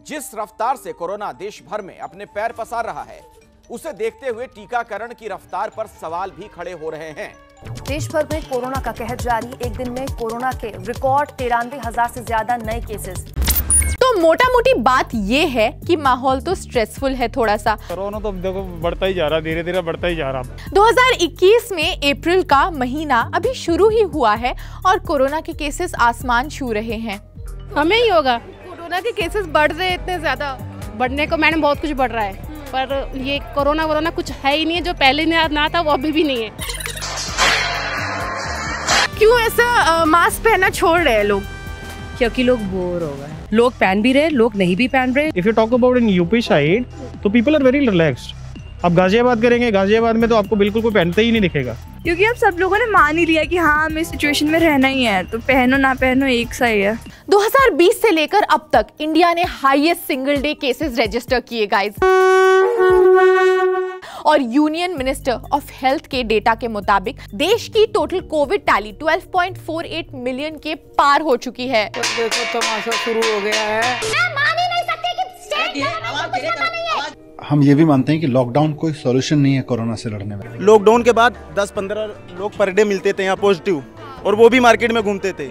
जिस रफ्तार से कोरोना देश भर में अपने पैर पसार रहा है, उसे देखते हुए टीकाकरण की रफ्तार पर सवाल भी खड़े हो रहे हैं। देश भर में कोरोना का कहर जारी। एक दिन में कोरोना के रिकॉर्ड 93,000 से ज्यादा नए केसेस। तो मोटा मोटी बात ये है कि माहौल तो स्ट्रेसफुल है थोड़ा सा। कोरोना तो देखो बढ़ता ही जा रहा, धीरे धीरे बढ़ता ही जा रहा। 2021 में अप्रैल का महीना अभी शुरू ही हुआ है और कोरोना के केसेस आसमान छू रहे हैं। हमें ही होगा, कोरोना के केसेस बढ़ रहे हैं इतने ज्यादा। बढ़ने को मैडम बहुत कुछ बढ़ रहा है, पर ये कोरोना कुछ है ही नहीं है। जो पहले ना था वो अभी भी नहीं है। क्यों ऐसा मास्क पहनना छोड़ रहे हैं लोग? क्योंकि लोग बोर हो गए। लोग पहन भी रहे, लोग नहीं भी पहन रहे। If you talk about in UP side तो पीपल आर वेरी रिलैक्स्ड। अब गाजियाबाद करेंगे, गाजियाबाद में तो आपको बिल्कुल कोई पहनते ही नहीं दिखेगा, क्योंकि अब सब लोगों ने मान ही लिया कि हाँ हमें इस सिचुएशन में रहना ही है, तो पहनो ना पहनो एक सा ही है। 2020 से लेकर अब तक इंडिया ने highest single day cases register किए गाइस। और यूनियन मिनिस्टर ऑफ हेल्थ के डेटा के मुताबिक देश की टोटल कोविड टैली 12.48 मिलियन के पार हो चुकी है। देखो तमाशा शुरू हो गया है। मैं मान ही नहीं सकती कि स्टेट गवर्नमेंट कुछ करता नहीं है। हम ये भी मानते हैं कि लॉकडाउन कोई सॉल्यूशन नहीं है कोरोना से लड़ने में। लॉकडाउन के बाद 10-15 लोग पर डे मिलते थे यहाँ पॉजिटिव, और वो भी मार्केट में घूमते थे।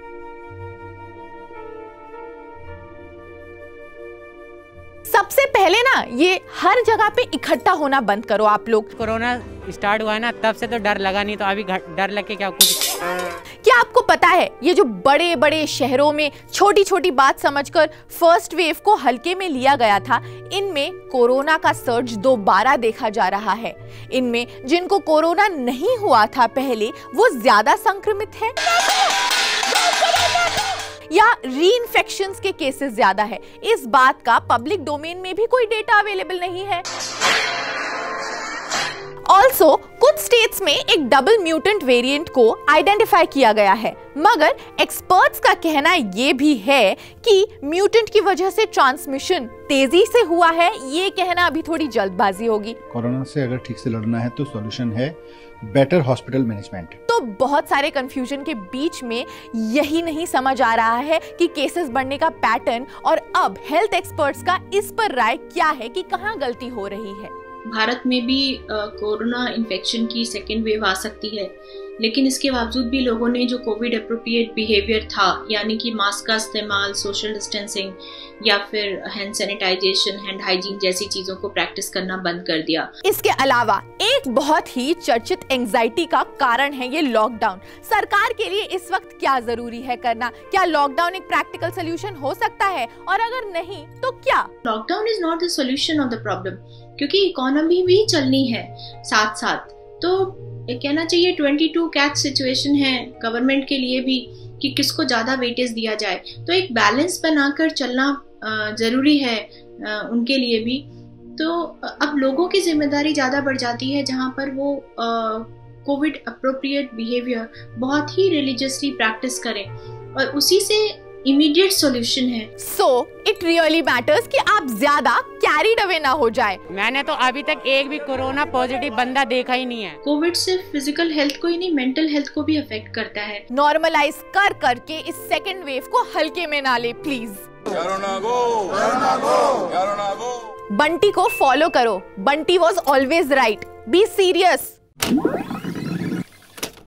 सबसे पहले ना ये हर जगह पे इकट्ठा होना बंद करो आप लोग। कोरोना स्टार्ट हुआ है ना, तब से तो डर लगा नहीं, तो अभी डर लग के क्या कुछ। क्या आपको पता है ये जो बड़े बड़े शहरों में छोटी छोटी बात समझकर फर्स्ट वेव को हल्के में लिया गया था, इनमें कोरोना का सर्ज दोबारा देखा जा रहा है। इनमें जिनको कोरोना नहीं हुआ था पहले, वो ज्यादा संक्रमित है या रीइंफेक्शंस के केसेस ज्यादा है, इस बात का पब्लिक डोमेन में भी कोई डेटा अवेलेबल नहीं है। ऑल्सो कुछ स्टेट्स में एक डबल म्यूटेंट वेरिएंट को आइडेंटिफाई किया गया है, मगर एक्सपर्ट्स का कहना ये भी है कि म्यूटेंट की वजह से ट्रांसमिशन तेजी से हुआ है। ये कहना अभी थोड़ी जल्दबाजी होगी। कोरोना से अगर ठीक से लड़ना है तो सॉल्यूशन है बेटर हॉस्पिटल मैनेजमेंट। तो बहुत सारे कंफ्यूजन के बीच में यही नहीं समझ आ रहा है कि केसेस बढ़ने का पैटर्न और अब हेल्थ एक्सपर्ट्स का इस पर राय क्या है कि कहां गलती हो रही है। भारत में भी कोरोना इन्फेक्शन की सेकेंड वेव आ सकती है, लेकिन इसके बावजूद भी लोगों ने जो कोविड एप्रोप्रिएट बिहेवियर था, यानी कि मास्क का इस्तेमाल, सोशल डिस्टेंसिंग या फिर हैंड सैनिटाइजेशन, हैंड हाइजीन जैसी चीजों को प्रैक्टिस करना बंद कर दिया। इसके अलावा एक बहुत ही चर्चित एंजाइटी का कारण है ये लॉकडाउन। सरकार के लिए इस वक्त क्या जरूरी है करना? क्या लॉकडाउन एक प्रैक्टिकल सोल्यूशन हो सकता है, और अगर नहीं तो क्या? Lockdown is not the solution of the problem, क्योंकि इकोनॉमी भी चलनी है साथ साथ। तो कहना चाहिए 22 कैच सिचुएशन है गवर्नमेंट के लिए भी कि किसको ज्यादा वेटेज दिया जाए। तो एक बैलेंस बनाकर चलना जरूरी है उनके लिए भी। तो अब लोगों की जिम्मेदारी ज्यादा बढ़ जाती है, जहां पर वो कोविड अप्रोप्रिएट बिहेवियर बहुत ही रिलीजियसली प्रैक्टिस करें, और उसी से इमीडिएट सॉल्यूशन है। सो इट रियली मैटर्स कि आप ज्यादा कैरीड अवे ना हो जाए। मैंने तो अभी तक एक भी कोरोना पॉजिटिव बंदा देखा ही नहीं है। कोविड सिर्फ फिजिकल हेल्थ को ही नहीं, मेंटल हेल्थ को भी अफेक्ट करता है। नॉर्मलाइज कर करके इस सेकेंड वेव को हल्के में ना ले प्लीज। बंटी को फॉलो करो। Bunty was always right. Be serious.